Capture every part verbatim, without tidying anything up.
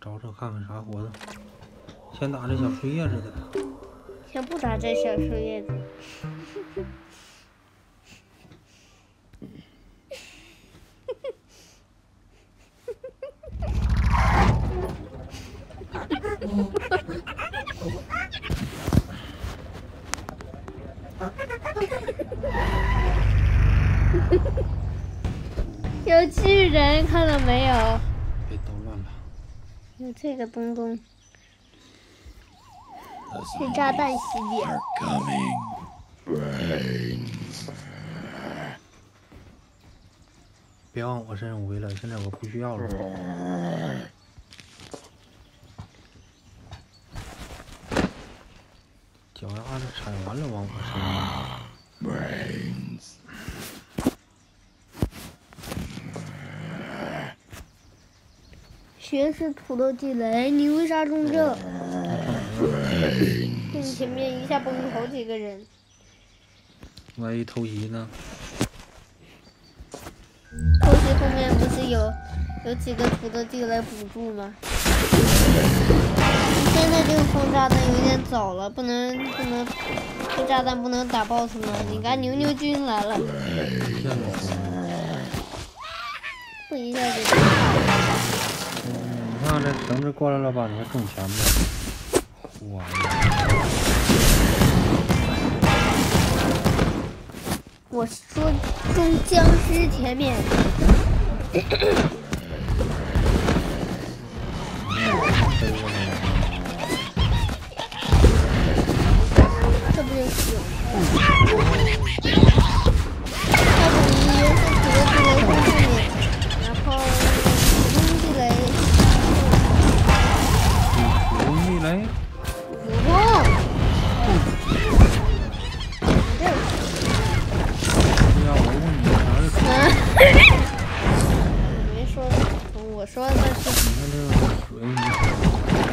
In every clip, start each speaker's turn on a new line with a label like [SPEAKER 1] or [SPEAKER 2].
[SPEAKER 1] 找找看看啥活的。先打这小树叶子的。
[SPEAKER 2] 先不打这小树叶子。有巨人，看到没有？
[SPEAKER 1] 别捣乱了。
[SPEAKER 2] 有这个东东，是炸弹系列。
[SPEAKER 1] 别往我身上围了，现在我不需要了。脚丫子踩完了，往我身上。
[SPEAKER 2] 学士土豆地雷，你为啥中这？你前面一下崩好几个人。
[SPEAKER 1] 万一偷袭呢？
[SPEAKER 2] 偷袭后面不是有有几个土豆地雷补助吗？现在这个轰炸弹有点早了，不能不能，这炸弹不能打 boss 吗？你看牛牛君来了，不一下就。
[SPEAKER 1] 你看这绳子过来了吧？你看中前面，哇！
[SPEAKER 2] 我说中僵尸前面。这不就死了？要不你原是土豆地雷在后面，然后普通地雷。
[SPEAKER 1] 普通地雷？
[SPEAKER 2] 普通。
[SPEAKER 1] 对呀，我问你啥是普
[SPEAKER 2] 通？我没说普通，我说的是。
[SPEAKER 1] 你看这个水，你。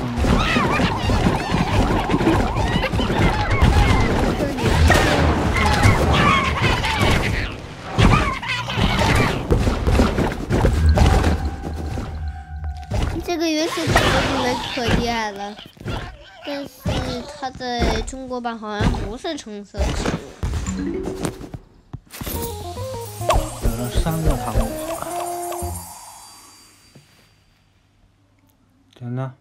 [SPEAKER 2] 这个原始土豆地雷可厉害了，但是它在中国版好像不是橙色植物。
[SPEAKER 1] 有了三个糖果，真的。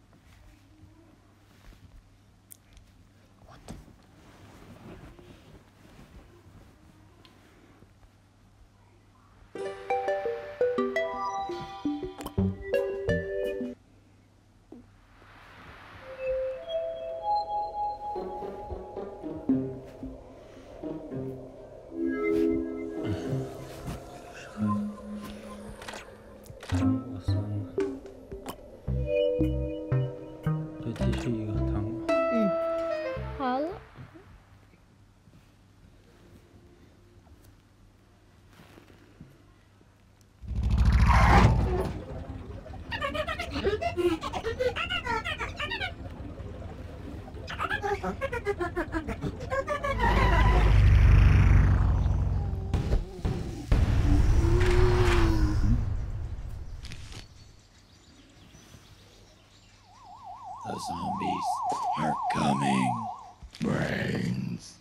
[SPEAKER 3] The zombies are coming. Brains.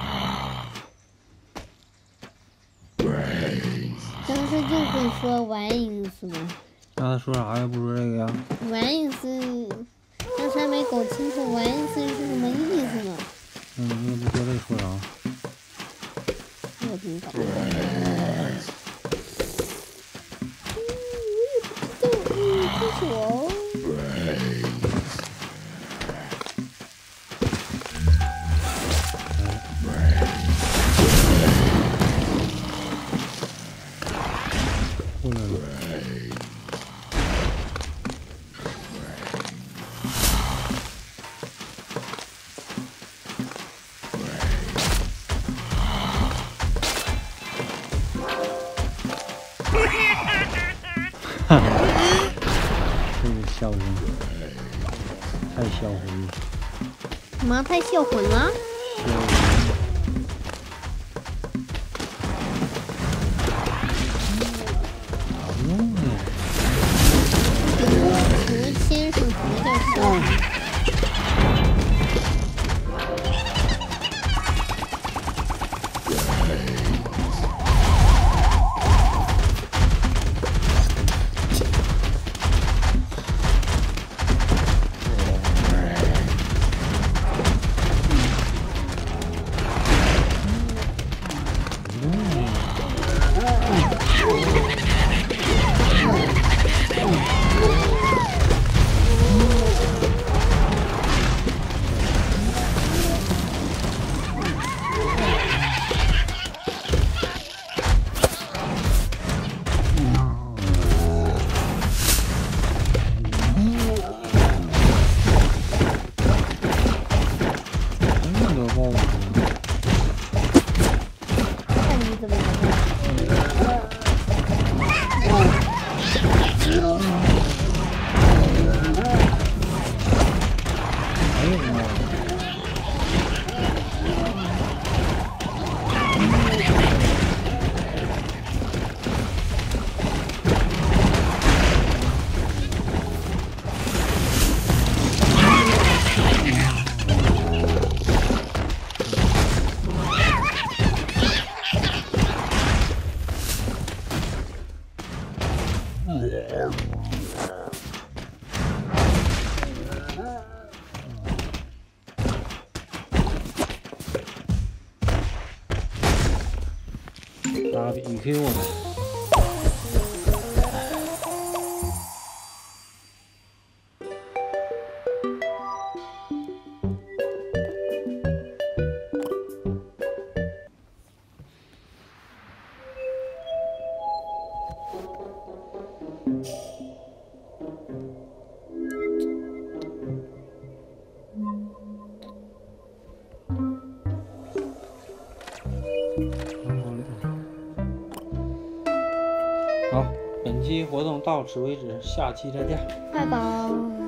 [SPEAKER 3] Brains.
[SPEAKER 2] 当时就会说玩意思吗？
[SPEAKER 1] 刚才说啥呀？不说这个呀？
[SPEAKER 2] 玩意思，刚才没搞清楚玩意思是什么意思呢？
[SPEAKER 1] 嗯，你也不说这说啥？
[SPEAKER 2] 我怎么搞？嗯，我也不知道，嗯，听说。
[SPEAKER 1] 过来了。哈哈，这个笑声太销魂了。
[SPEAKER 2] 什么太销魂了？
[SPEAKER 1] 咋用呢？
[SPEAKER 2] 十千是什么？
[SPEAKER 1] 打 B Q 呢？好，本期活动到此为止，下期再见。
[SPEAKER 2] 拜拜。